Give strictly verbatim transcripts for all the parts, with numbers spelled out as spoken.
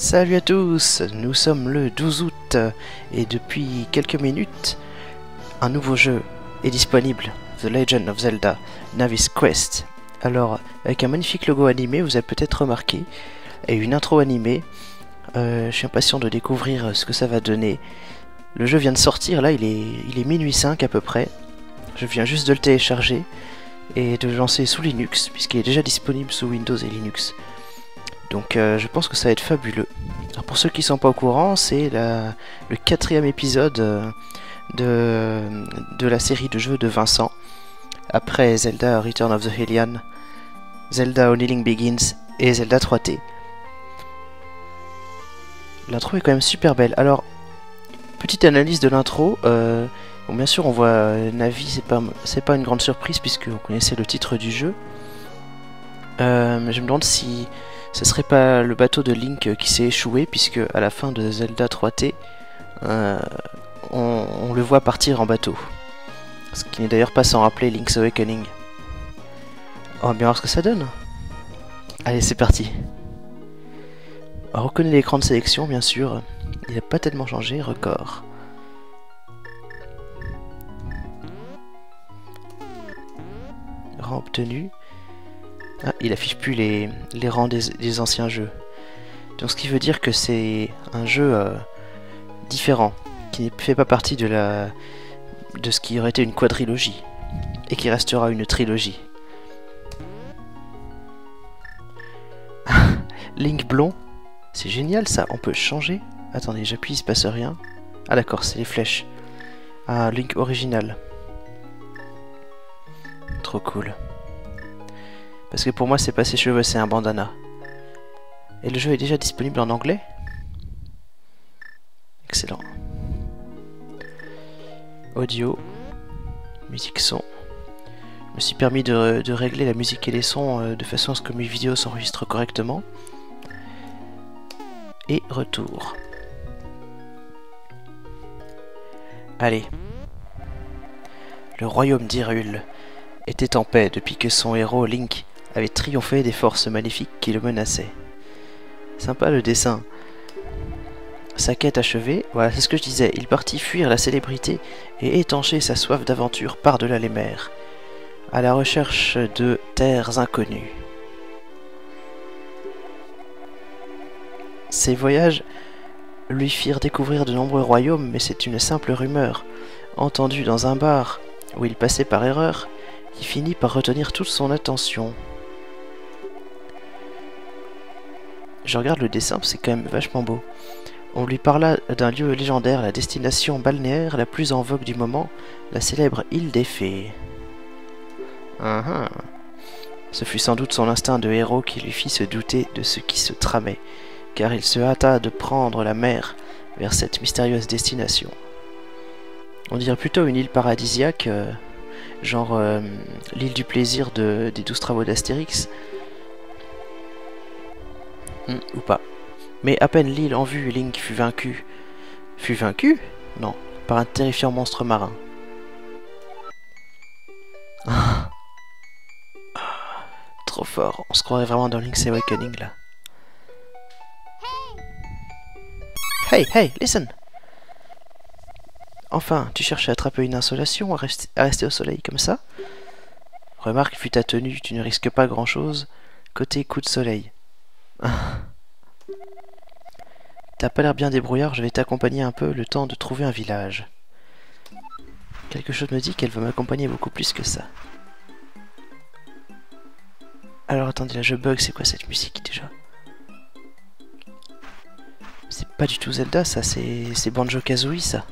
Salut à tous, nous sommes le douze août et depuis quelques minutes, un nouveau jeu est disponible, The Legend of Zelda Navi's Quest. Alors, avec un magnifique logo animé, vous avez peut-être remarqué, et une intro animée, euh, je suis impatient de découvrir ce que ça va donner. Le jeu vient de sortir, là il est, il est minuit cinq à peu près, je viens juste de le télécharger et de le lancer sous Linux, puisqu'il est déjà disponible sous Windows et Linux. Donc euh, je pense que ça va être fabuleux. Alors pour ceux qui ne sont pas au courant, c'est le quatrième épisode euh, de, de la série de jeux de Vincent. Après Zelda Return of the Hylian, Zelda Only Link Begins et Zelda trois T. L'intro est quand même super belle. Alors, petite analyse de l'intro. Euh, bon, bien sûr on voit euh, Navi, c'est pas, c'est pas une grande surprise puisque vous connaissez le titre du jeu. Euh, mais je me demande si ce serait pas le bateau de Link qui s'est échoué, puisque à la fin de Zelda trois T, euh, on, on le voit partir en bateau. Ce qui n'est d'ailleurs pas sans rappeler Link's Awakening. On va bien voir ce que ça donne. Allez, c'est parti. On reconnaît l'écran de sélection, bien sûr. Il n'a pas tellement changé, record. Rang obtenu. Ah, il affiche plus les, les rangs des, des anciens jeux. Donc ce qui veut dire que c'est un jeu euh, différent, qui ne fait pas partie de, la, de ce qui aurait été une quadrilogie, et qui restera une trilogie. Link blond, c'est génial ça, on peut changer. Attendez, j'appuie, il se passe rien. Ah d'accord, c'est les flèches. Ah, Link original. Trop cool. Parce que pour moi, c'est pas ses cheveux, c'est un bandana. Et le jeu est déjà disponible en anglais. Excellent. Audio. Musique son. Je me suis permis de, de régler la musique et les sons euh, de façon à ce que mes vidéos s'enregistrent correctement. Et retour. Allez. Le royaume d'Hyrule était en paix depuis que son héros Link avait triomphé des forces maléfiques qui le menaçaient. Sympa le dessin. Sa quête achevée, voilà, c'est ce que je disais, il partit fuir la célébrité et étancher sa soif d'aventure par-delà les mers, à la recherche de terres inconnues. Ces voyages lui firent découvrir de nombreux royaumes, mais c'est une simple rumeur, entendue dans un bar où il passait par erreur, qui finit par retenir toute son attention. Je regarde le dessin, c'est quand même vachement beau. On lui parla d'un lieu légendaire, la destination balnéaire la plus en vogue du moment, la célèbre île des fées. Uh-huh. Ce fut sans doute son instinct de héros qui lui fit se douter de ce qui se tramait, car il se hâta de prendre la mer vers cette mystérieuse destination. On dirait plutôt une île paradisiaque, euh, genre euh, l'île du plaisir de, des douze travaux d'Astérix. Hmm, ou pas. Mais à peine l'île en vue, Link fut vaincu. Fut vaincu? Non, par un terrifiant monstre marin. Trop fort, on se croirait vraiment dans Link's Awakening là. Hey, hey, listen! Enfin, tu cherches à attraper une insolation, à rester, à rester au soleil comme ça? Remarque, vu ta tenue, tu ne risques pas grand chose côté coup de soleil. T'as pas l'air bien débrouillard, je vais t'accompagner un peu le temps de trouver un village. Quelque chose me dit qu'elle va m'accompagner beaucoup plus que ça. Alors attendez, là je bug, c'est quoi cette musique déjà? C'est pas du tout Zelda ça, c'est Banjo-Kazooie ça.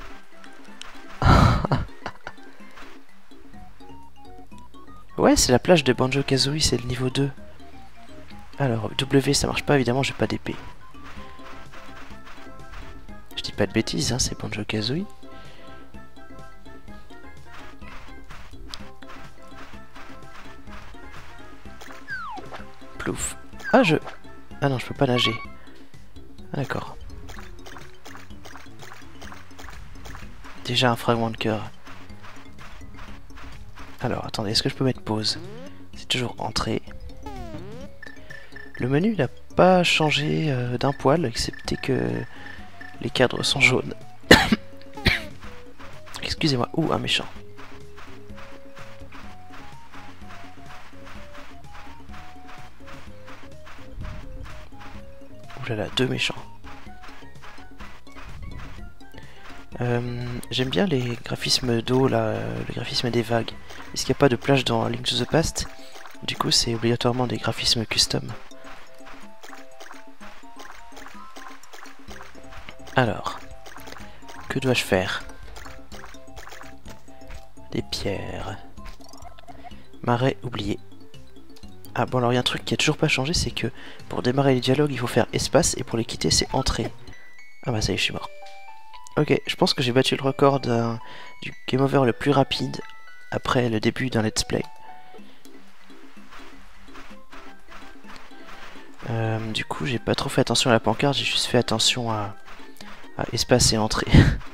Ouais, c'est la plage de Banjo-Kazooie, c'est le niveau deux. Alors, W ça marche pas, évidemment j'ai pas d'épée. Je dis pas de bêtises, hein, c'est Banjo-Kazooie. Plouf. Ah, je... Ah non, je peux pas nager. Ah, d'accord. Déjà un fragment de cœur. Alors, attendez, est-ce que je peux mettre pause? C'est toujours entrée. Le menu n'a pas changé euh, d'un poil, excepté que les cadres sont jaunes. Excusez-moi. Ouh, un méchant. Ouh là là, deux méchants. Euh, J'aime bien les graphismes d'eau, là, euh, le graphisme des vagues. Est-ce qu'il n'y a pas de plage dans Link to the Past? Du coup, c'est obligatoirement des graphismes custom. Alors, que dois-je faire? Des pierres. Marais oublié. Ah bon, alors il y a un truc qui a toujours pas changé, c'est que pour démarrer les dialogues, il faut faire espace, et pour les quitter, c'est entrée. Ah bah ça y est, je suis mort. Ok, je pense que j'ai battu le record du game over le plus rapide après le début d'un let's play. Euh, du coup, j'ai pas trop fait attention à la pancarte, j'ai juste fait attention à, à espace et entrée.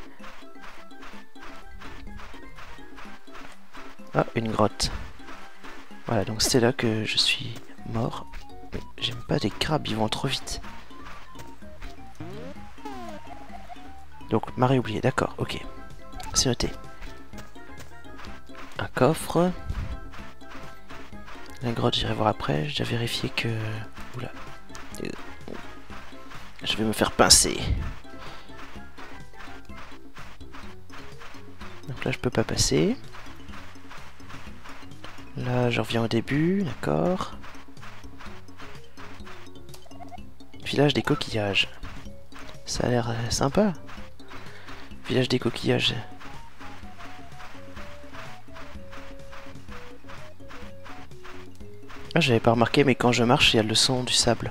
Ah, une grotte. Voilà, donc c'est là que je suis mort. J'aime pas les crabes, ils vont trop vite. Donc, marée oubliée, d'accord, ok. C'est noté. Un coffre. La grotte, j'irai voir après. J'ai vérifié que... Oula. Je vais me faire pincer. Donc là, je peux pas passer. Là, je reviens au début, d'accord. Village des coquillages. Ça a l'air sympa. Village des coquillages. Ah, j'avais pas remarqué, mais quand je marche, il y a le son du sable.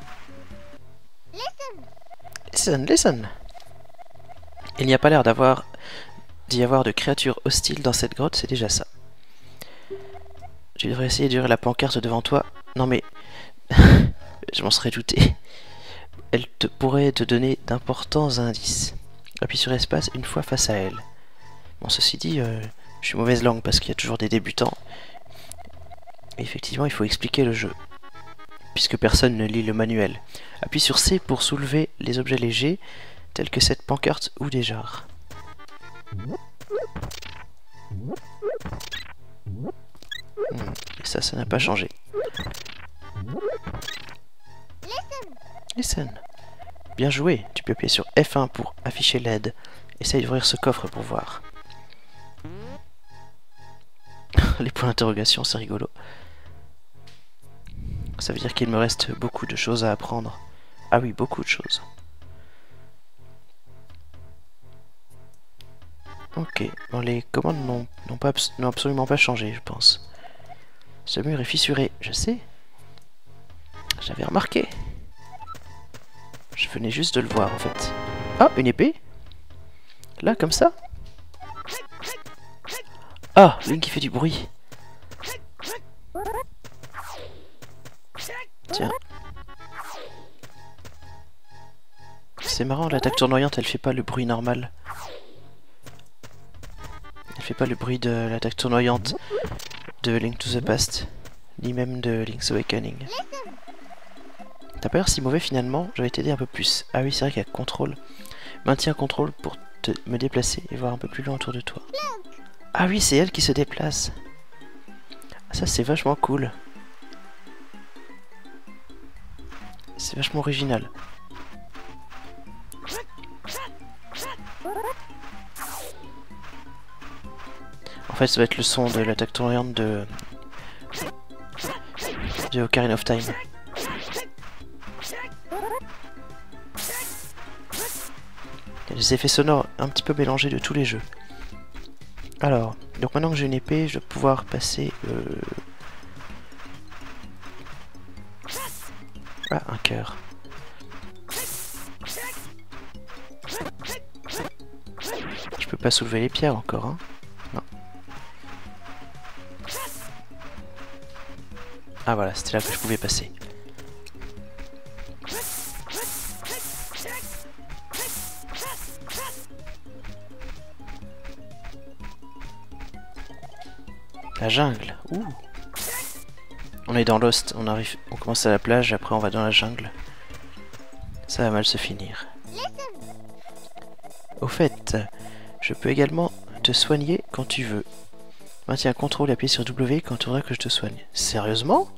Listen, listen. Il n'y a pas l'air d'avoir d'y avoir de créatures hostiles dans cette grotte, c'est déjà ça. Tu devrais essayer d'ouvrir la pancarte devant toi. Non mais... je m'en serais douté. Elle te pourrait te donner d'importants indices. Appuie sur espace une fois face à elle. Bon, ceci dit, euh, je suis mauvaise langue parce qu'il y a toujours des débutants. Et effectivement, il faut expliquer le jeu, puisque personne ne lit le manuel. Appuie sur C pour soulever les objets légers, tels que cette pancarte ou des jarres. Hmm, et ça, ça n'a pas changé. Listen. Bien joué, tu peux appuyer sur F un pour afficher l'aide. Essaye d'ouvrir ce coffre pour voir. Les points d'interrogation, c'est rigolo. Ça veut dire qu'il me reste beaucoup de choses à apprendre. Ah oui, beaucoup de choses. Ok, bon, les commandes n'ont pas n'ont absolument pas changé, je pense. Ce mur est fissuré, je sais. J'avais remarqué. Je venais juste de le voir, en fait. Ah, une épée? Là, comme ça? Ah, Link qui fait du bruit. Tiens. C'est marrant, l'attaque tournoyante, elle fait pas le bruit normal. Elle fait pas le bruit de l'attaque tournoyante de Link to the Past, ni même de Link's Awakening. T'as pas l'air si mauvais finalement, j'aurais t'aider un peu plus. Ah oui, c'est vrai qu'il y a contrôle. Maintiens contrôle pour te, me déplacer et voir un peu plus loin autour de toi. Ah oui, c'est elle qui se déplace. Ah, ça c'est vachement cool. C'est vachement original. En fait, ça va être le son de l'attaque tournante de... de Ocarina of Time. Il y a des effets sonores un petit peu mélangés de tous les jeux. Alors, donc maintenant que j'ai une épée, je vais pouvoir passer... Euh... Ah, un cœur. Je peux pas soulever les pierres encore, hein? Non. Ah voilà, c'était là que je pouvais passer. La jungle. Ouh. On est dans Lost, on arrive, on commence à la plage, après on va dans la jungle. Ça va mal se finir. Au fait, je peux également te soigner quand tu veux. Maintiens contrôle et appuie sur W quand tu voudras que je te soigne. Sérieusement?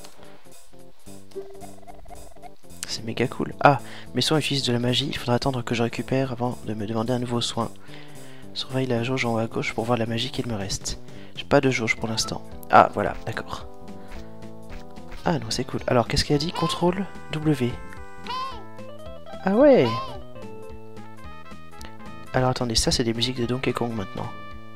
C'est méga cool. Ah, mes soins utilisent de la magie, il faudra attendre que je récupère avant de me demander un nouveau soin. Surveille la jauge en haut à gauche pour voir la magie qu'il me reste. J'ai pas de jauge pour l'instant. Ah, voilà, d'accord. Ah non, c'est cool. Alors, qu'est-ce qu'elle a dit? Contrôle W. Ah ouais! Alors attendez, ça c'est des musiques de Donkey Kong maintenant.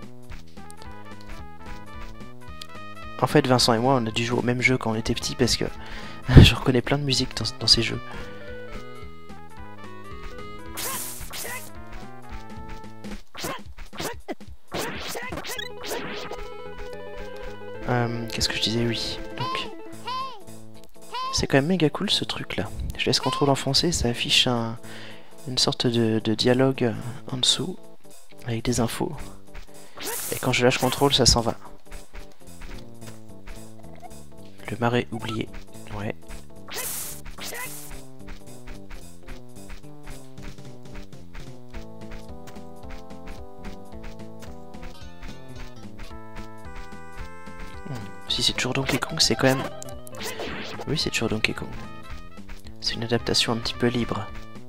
En fait, Vincent et moi, on a dû jouer au même jeu quand on était petits parce que je reconnais plein de musiques dans, dans ces jeux. Euh, Qu'est-ce que je disais? Oui. Donc, c'est quand même méga cool ce truc là. Je laisse contrôle enfoncé, ça affiche un, une sorte de, de dialogue en dessous avec des infos. Et quand je lâche contrôle, ça s'en va. Le marais oublié. Ouais. Hmm. Si c'est toujours Donkey Kong, c'est quand même... Oui, c'est toujours Donkey Kong. C'est une adaptation un petit peu libre.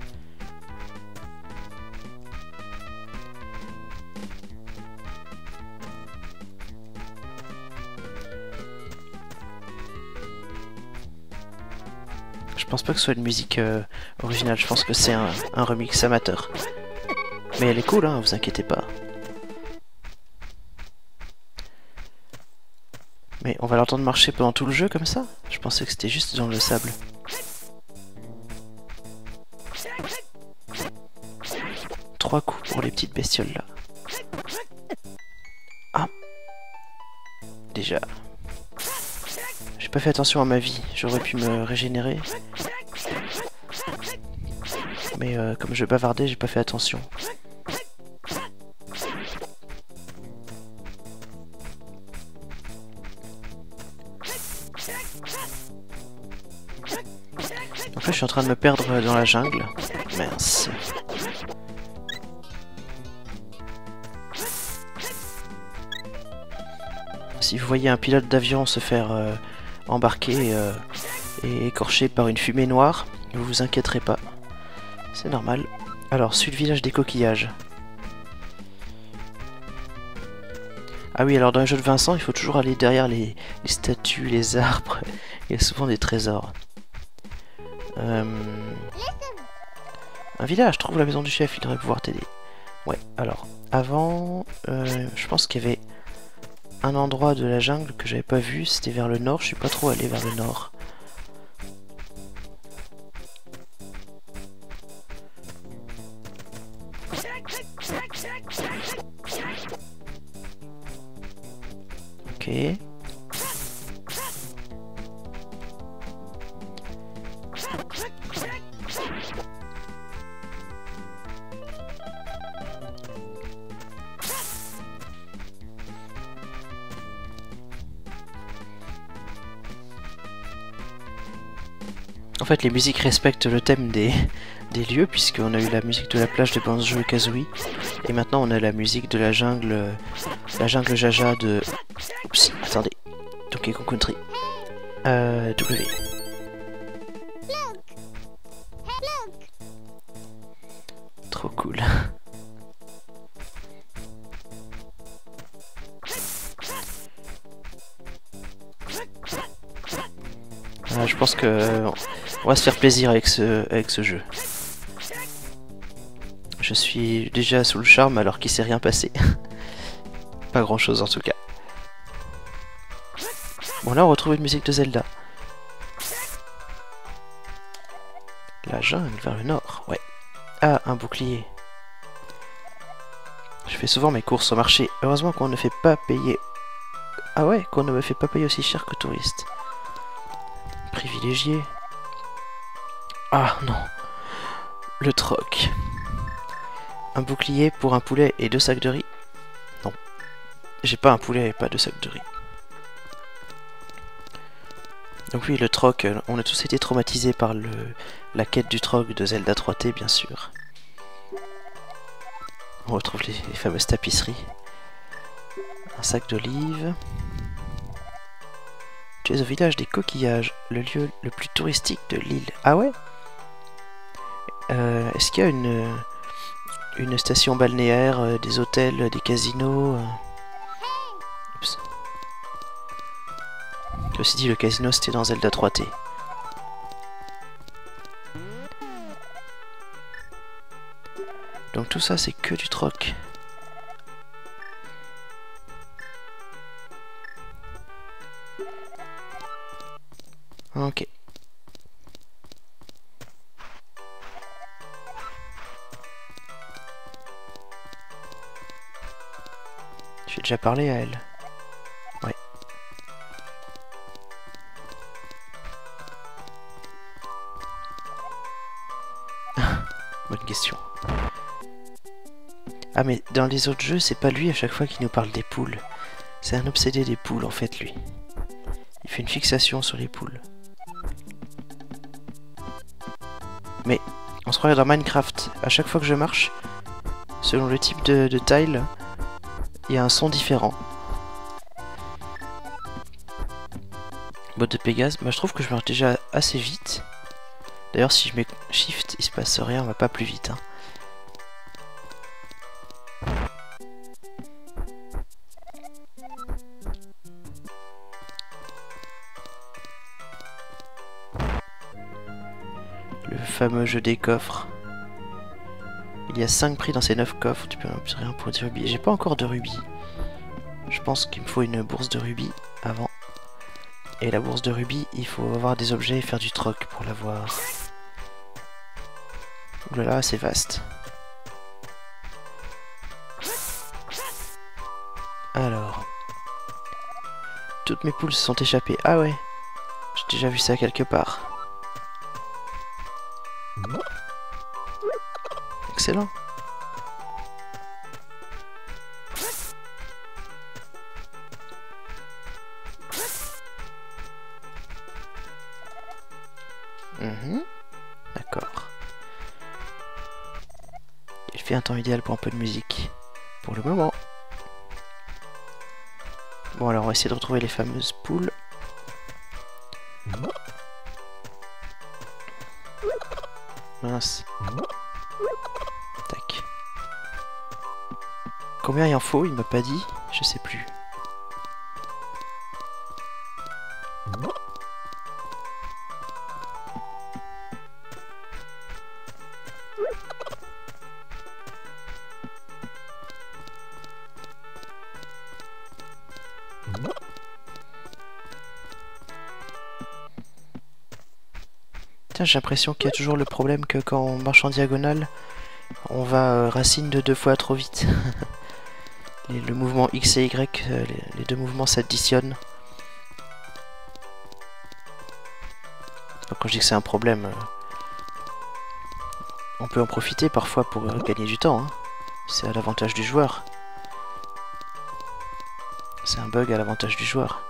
Je pense pas que ce soit une musique euh, originale, je pense que c'est un, un remix amateur. Mais elle est cool, hein, vous inquiétez pas. Mais on va l'entendre marcher pendant tout le jeu comme ça? Je pensais que c'était juste dans le sable. Trois coups pour les petites bestioles là. Ah! Déjà. J'ai pas fait attention à ma vie, j'aurais pu me régénérer. Mais euh, comme je bavardais, j'ai pas fait attention. Donc là je suis en train de me perdre dans la jungle. Mince. Si vous voyez un pilote d'avion se faire euh, embarquer euh, et écorcher par une fumée noire, ne vous inquiéterez pas. C'est normal. Alors, suis le village des coquillages. Ah oui, alors dans les jeux de Vincent, il faut toujours aller derrière les, les statues, les arbres. Il y a souvent des trésors. Euh... Un village, trouve la maison du chef, il devrait pouvoir t'aider. Ouais, alors, avant, euh, je pense qu'il y avait un endroit de la jungle que j'avais pas vu, c'était vers le nord, je suis pas trop allé vers le nord. Ok. En fait, les musiques respectent le thème des, des lieux, puisqu'on a eu la musique de la plage de Banjo-Kazooie, et maintenant on a la musique de la jungle, la jungle Jaja de... Oups, attendez, Donkey Kong Country. Euh, W. Trop cool. Voilà, je pense que on va se faire plaisir avec ce, avec ce jeu. Je suis déjà sous le charme alors qu'il s'est rien passé. Pas grand chose en tout cas. Bon là on retrouve une musique de Zelda. La jungle vers le nord, ouais. Ah, un bouclier. Je fais souvent mes courses au marché. Heureusement qu'on ne fait pas payer... Ah ouais, qu'on ne me fait pas payer aussi cher que touriste. Privilégié. Ah non. Le troc. Un bouclier pour un poulet et deux sacs de riz. Non. J'ai pas un poulet et pas deux sacs de riz. Donc oui, le troc, on a tous été traumatisés par le, la quête du troc de Zelda trois T, bien sûr. On retrouve les, les fameuses tapisseries. Un sac d'olives. Tu es au village des coquillages, le lieu le plus touristique de l'île. Ah ouais? euh, Est-ce qu'il y a une, une station balnéaire, euh, des hôtels, des casinos euh... Oups. Ceci dit, le casino c'était dans Zelda trois T. Donc tout ça c'est que du troc. Ok. J'ai déjà parlé à elle. Ouais. Bonne question. Ah mais dans les autres jeux, c'est pas lui à chaque fois qui nous parle des poules. C'est un obsédé des poules en fait lui. Il fait une fixation sur les poules. Mais on se croirait dans Minecraft. À chaque fois que je marche, selon le type de, de tile, il y a un son différent. Botte de Pégase, bah, je trouve que je marche déjà assez vite. D'ailleurs si je mets Shift, il se passe rien, on va pas plus vite. Hein. Le fameux jeu des coffres. Il y a cinq prix dans ces neuf coffres, tu peux obtenir un pour dix rubis. J'ai pas encore de rubis. Je pense qu'il me faut une bourse de rubis avant. Et la bourse de rubis, il faut avoir des objets et faire du troc pour l'avoir. Oulala, c'est vaste. Alors. Toutes mes poules se sont échappées. Ah ouais. J'ai déjà vu ça quelque part. Excellent. Mmh. D'accord. Il fait un temps idéal pour un peu de musique. Pour le moment. Bon alors on va essayer de retrouver les fameuses poules. Mince. Tac. Combien il en faut? Il m'a pas dit. Je sais plus. J'ai l'impression qu'il y a toujours le problème que quand on marche en diagonale, on va euh, racine de deux fois trop vite. les, le mouvement X et Y, euh, les, les deux mouvements s'additionnent. Quand je dis que c'est un problème, euh, on peut en profiter parfois pour euh, gagner du temps. Hein. C'est à l'avantage du joueur. C'est un bug à l'avantage du joueur.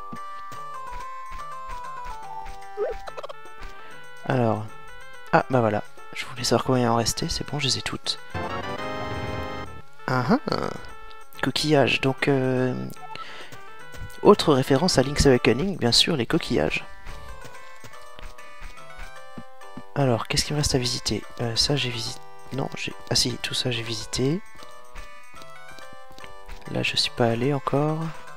Alors, ah bah voilà, je voulais savoir combien il en restait, c'est bon, je les ai toutes. Ah ah, coquillages, donc euh, autre référence à Link's Awakening, bien sûr, les coquillages. Alors, qu'est-ce qu'il me reste à visiter? euh, Ça j'ai visité, non, j'ai, ah si, tout ça j'ai visité. Là je suis pas allé encore.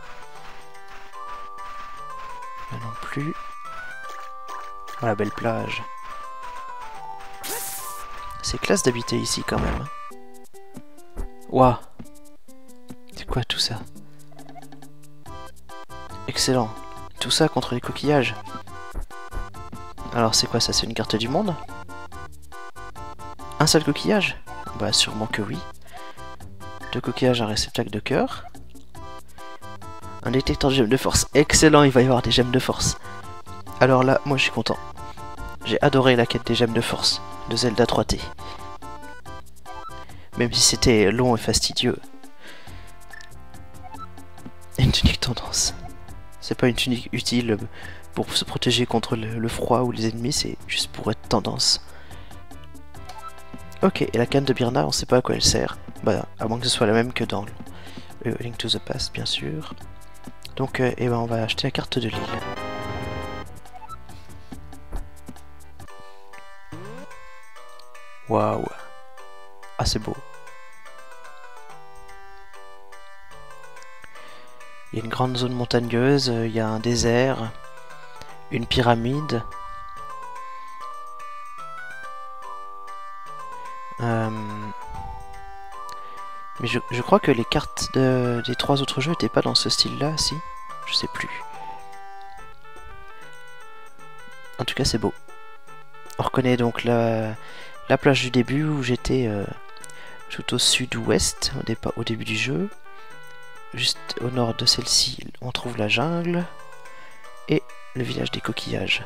Là non plus. Oh, la belle plage. C'est classe d'habiter ici quand même. Waouh. C'est quoi tout ça? Excellent. Tout ça contre les coquillages. Alors c'est quoi ça? C'est une carte du monde? Un seul coquillage? Bah sûrement que oui. Deux coquillages, un réceptacle de cœur. Un détecteur de gemmes de force. Excellent, il va y avoir des gemmes de force. Alors là, moi je suis content. J'ai adoré la quête des gemmes de force de Zelda trois T. Même si c'était long et fastidieux. Une tunique tendance. C'est pas une tunique utile pour se protéger contre le, le froid ou les ennemis, c'est juste pour être tendance. Ok, et la canne de Birna, on sait pas à quoi elle sert. Bah, à moins que ce soit la même que dans le euh, Link to the Past, bien sûr. Donc, euh, eh ben, on va acheter la carte de l'île. Waouh! Ah, c'est beau. Il y a une grande zone montagneuse, il y a un désert, une pyramide. Euh... Mais je, je crois que les cartes de, des trois autres jeux n'étaient pas dans ce style-là, si? Je sais plus. En tout cas, c'est beau. On reconnaît donc la, la plage du début où j'étais euh, tout au sud-ouest, au, départ, au début du jeu. Juste au nord de celle-ci, on trouve la jungle et le village des coquillages.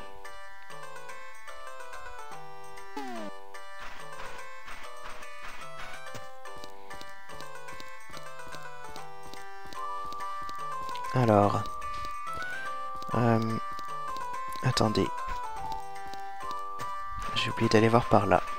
Alors, euh, attendez, j'ai oublié d'aller voir par là.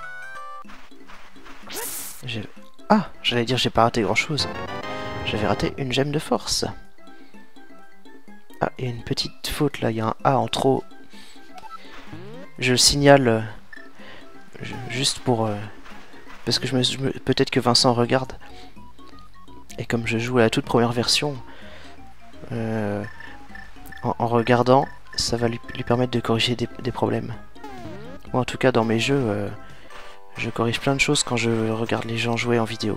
Ah, j'allais dire j'ai pas raté grand chose. J'avais raté une gemme de force. Ah, il y a une petite faute là, il y a un A en trop. Je le signale euh, je, juste pour... Euh, parce que je me, je me peut-être que Vincent regarde. Et comme je joue à la toute première version, euh, en, en regardant, ça va lui, lui permettre de corriger des, des problèmes. Moi en tout cas dans mes jeux, euh, je corrige plein de choses quand je regarde les gens jouer en vidéo.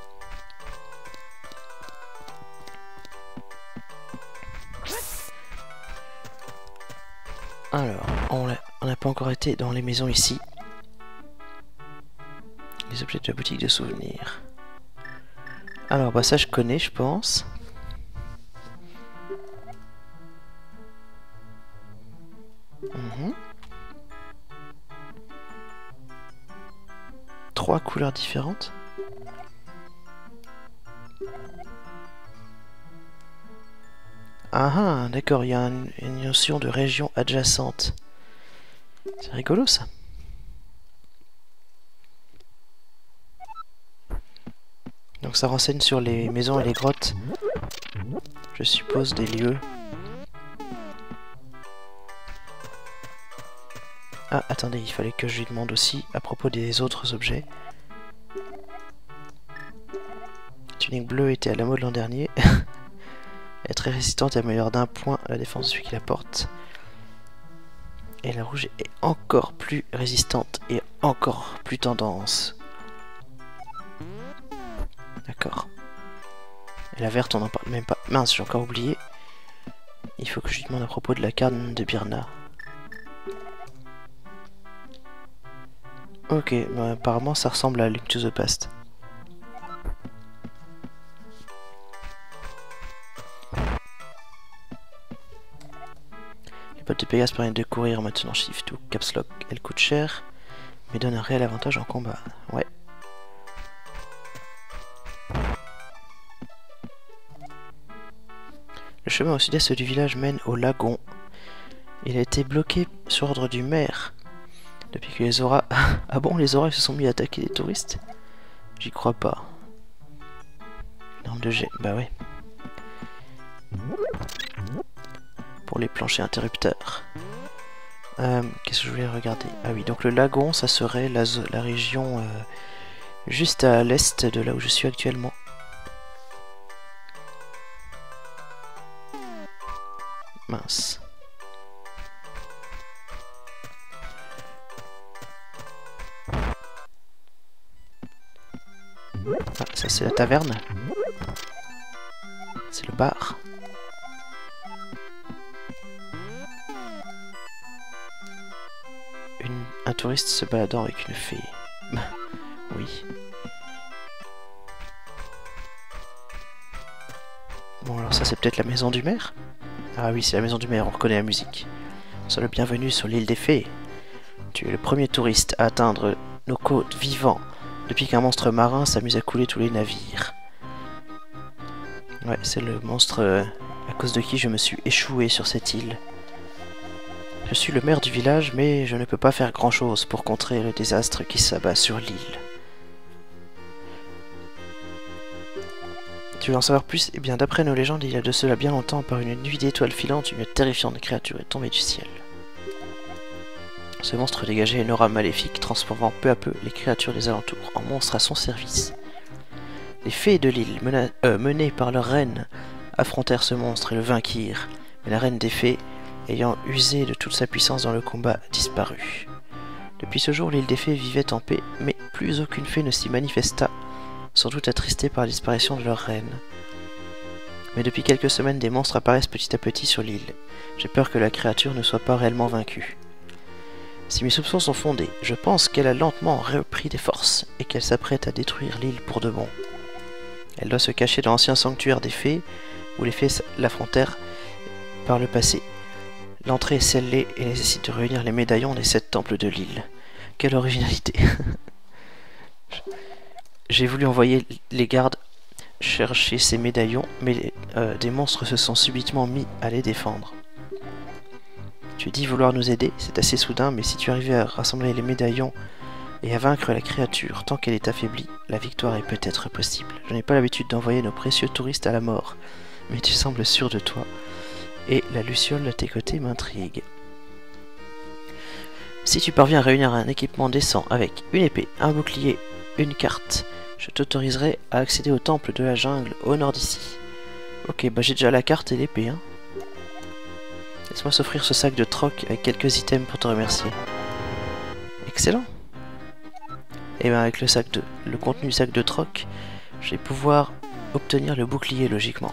Alors, on n'a pas encore été dans les maisons ici. Les objets de la boutique de souvenirs. Alors, bah ça je connais, je pense. Mmh. Trois couleurs différentes. Ah ah, d'accord, il y a une, une notion de région adjacente. C'est rigolo ça. Donc ça renseigne sur les maisons et les grottes, je suppose, des lieux. Ah, attendez, il fallait que je lui demande aussi à propos des autres objets. La tunique bleue était à la mode l'an dernier. Elle est très résistante et améliore d'un point la défense de celui qui la porte. Et la rouge est encore plus résistante et encore plus tendance. D'accord. Et la verte, on n'en parle même pas. Mince, j'ai encore oublié. Il faut que je lui demande à propos de la canne de Birna. Ok, bah apparemment ça ressemble à Link to the Past. Les bottes de Pégase permettent de courir en maintenant Shift ou Caps Lock. Elles coûtent cher, mais donnent un réel avantage en combat. Ouais. Le chemin au sud-est du village mène au lagon. Il a été bloqué sur ordre du maire. Depuis que les auras... Ah bon, les auras se sont mis à attaquer les touristes? J'y crois pas. Norme de G, bah ouais. Pour les planchers interrupteurs. Euh, Qu'est-ce que je voulais regarder? Ah oui, donc le lagon, ça serait la, la région euh, juste à l'est de là où je suis actuellement. Mince. Ah, ça c'est la taverne. C'est le bar. Une, un touriste se baladant avec une fée. Oui. Bon alors ça c'est peut-être la maison du maire? Ah oui, c'est la maison du maire, on reconnaît la musique. Sois le bienvenu sur l'île des fées. Tu es le premier touriste à atteindre nos côtes vivant depuis qu'un monstre marin s'amuse à couler tous les navires. Ouais, c'est le monstre euh, à cause de qui je me suis échoué sur cette île. Je suis le maire du village, mais je ne peux pas faire grand-chose pour contrer le désastre qui s'abat sur l'île. Tu veux en savoir plus? Eh bien, d'après nos légendes, il y a de cela bien longtemps, par une nuit d'étoiles filantes, une terrifiante créature est tombée du ciel. Ce monstre dégageait une aura maléfique, transformant peu à peu les créatures des alentours en monstres à son service. Les fées de l'île, euh, menées par leur reine, affrontèrent ce monstre et le vainquirent, mais la reine des fées, ayant usé de toute sa puissance dans le combat, disparut. Depuis ce jour, l'île des fées vivait en paix, mais plus aucune fée ne s'y manifesta, sans doute attristée par la disparition de leur reine. Mais depuis quelques semaines, des monstres apparaissent petit à petit sur l'île. J'ai peur que la créature ne soit pas réellement vaincue. Si mes soupçons sont fondés, je pense qu'elle a lentement repris des forces, et qu'elle s'apprête à détruire l'île pour de bon. Elle doit se cacher dans l'ancien sanctuaire des fées, où les fées l'affrontèrent par le passé. L'entrée est scellée et nécessite de réunir les médaillons des sept temples de l'île. Quelle originalité! J'ai voulu envoyer les gardes chercher ces médaillons, mais euh, des monstres se sont subitement mis à les défendre. Tu dis vouloir nous aider, c'est assez soudain, mais si tu arrives à rassembler les médaillons et à vaincre la créature tant qu'elle est affaiblie, la victoire est peut-être possible. Je n'ai pas l'habitude d'envoyer nos précieux touristes à la mort, mais tu sembles sûr de toi, et la luciole à tes côtés m'intrigue. Si tu parviens à réunir un équipement décent avec une épée, un bouclier, une carte, je t'autoriserai à accéder au temple de la jungle au nord d'ici. Ok, bah j'ai déjà la carte et l'épée, hein. Laisse-moi s'offrir ce sac de troc avec quelques items pour te remercier. Excellent. Et bien avec le sac de le contenu du sac de troc, je vais pouvoir obtenir le bouclier logiquement.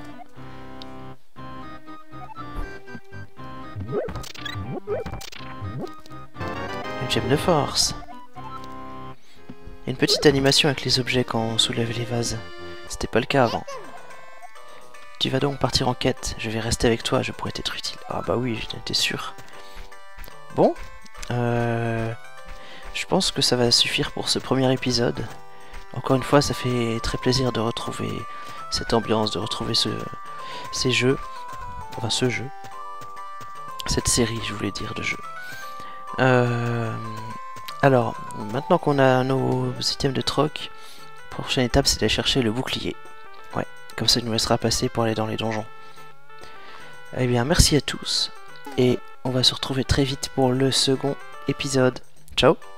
Une gemme de force. Il y a une petite animation avec les objets quand on soulève les vases. C'était pas le cas avant. Tu vas donc partir en quête. Je vais rester avec toi, je pourrais t'être utile. Ah bah oui, j'en étais sûr. Bon. Euh... Je pense que ça va suffire pour ce premier épisode. Encore une fois, ça fait très plaisir de retrouver cette ambiance, de retrouver ce... ces jeux. Enfin, ce jeu. Cette série, je voulais dire, de jeux. Euh... Alors, maintenant qu'on a nos items de troc, la prochaine étape c'est d'aller chercher le bouclier. Ouais, comme ça il nous laissera passer pour aller dans les donjons. Eh bien, merci à tous, et on va se retrouver très vite pour le second épisode. Ciao!